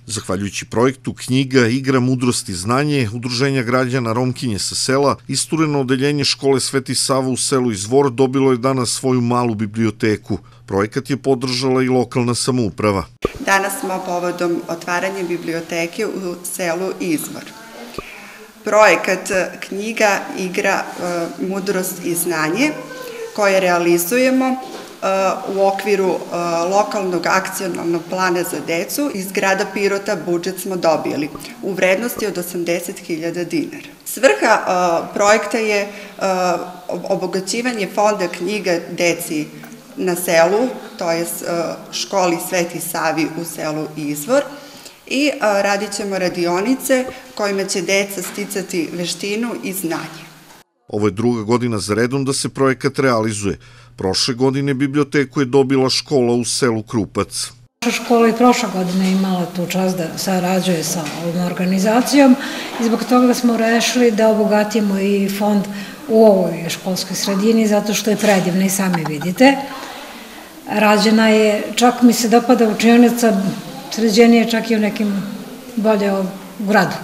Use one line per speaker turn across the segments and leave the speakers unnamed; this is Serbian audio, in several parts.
Zahvaljujući projektu Knjiga, igra, mudrost i znanje, Udruženja građana Romkinje sa sela, istureno odeljenje škole Sveti Sava u selu Izvor dobilo je danas svoju malu biblioteku. Projekat je podržala i lokalna samouprava.
Danas smo povodom otvaranja biblioteke u selu Izvor. Projekat Knjiga, igra, mudrost i znanje koje realizujemo u okviru lokalnog akcionalnog plana za decu iz grada Pirota budžet smo dobili u vrednosti od 80.000 dinara. Svrha projekta je obogaćivanje fonda knjiga deci na selu, to je školi Sveti Savi u selu Izvor, i radit ćemo radionice kojima će deca sticati veštinu i znanje.
Ovo je druga godina za redom da se projekat realizuje. Prošle godine biblioteku je dobila škola u selu Krupac.
Naša škola i prošle godine imala tu čast da sarađuje sa ovom organizacijom i zbog toga smo rešili da obogatimo i fond u ovoj školskoj sredini zato što je predivna i sami vidite. Rađena je, čak mi se dopada učionica, sređenije čak i u nekim bolje u gradu.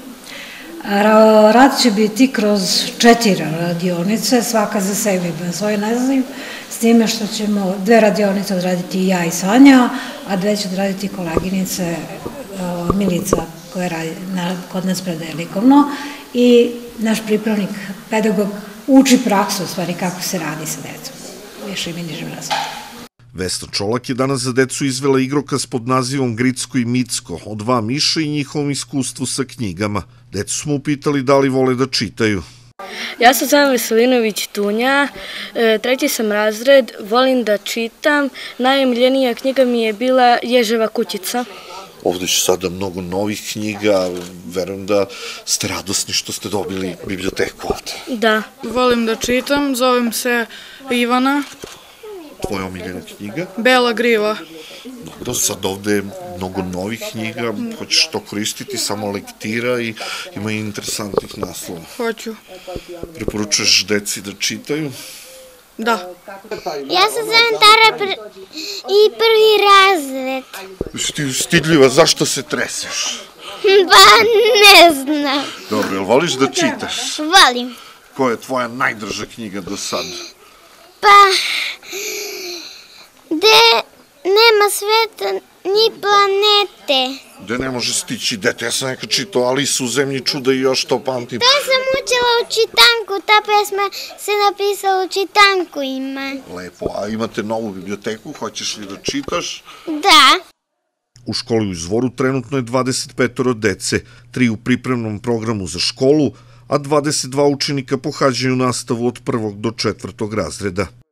Rad će biti kroz 4 radionice, svaka za sebe bez svoj naziv, s time što ćemo 2 radionice odraditi ja i Sanja, a 2 će odraditi koleginice Milica koja radi kod nas predaje likovno i naš pripravnik, pedagog, uči praksu u stvari kako se radi sa decom, više i nižim razredom.
Vesna Čolak je danas za decu izvela igrokaz pod nazivom Gricko i Micko o 2 miša i njihovom iskustvu sa knjigama. Decu smo upitali da li vole da čitaju.
Ja sam Sanja Veselinović Tunja, 3. sam razred, volim da čitam. Najomiljenija knjiga mi je bila Ježeva kućica.
Ovde će sada mnogo novih knjiga, verujem da ste radosni što ste dobili biblioteku ovde.
Da.
Volim da čitam, zovem se Ivana.
Tvoja omiljena knjiga?
Bela griva.
Dobro, sad ovde je mnogo novih knjiga, hoćeš to koristiti, samo lektira i ima i interesantnih naslova.
Hoću.
Preporučuješ deci da čitaju?
Da.
Ja se zovem Tara i 1. razred.
Ti stidljiva, zašto se treseš?
Pa ne znam.
Dobro, jel voliš da čitaš?
Volim.
Koja je tvoja najdrža knjiga do sada?
Pa, gde nema sveta ni planete.
Gde ne može stići dete? Ja sam nekad čitao Alisu u zemlji čuda i još to pamtim.
To sam učila u čitanku, ta pesma se napisala u čitanku ima.
Lepo, a imate novu biblioteku, hoćeš li da čitaš?
Da.
U školi u Izvoru trenutno je 25 dece, 3 u pripremnom programu za školu, a 22 učenika pohađaju nastavu od 1. do 4. razreda.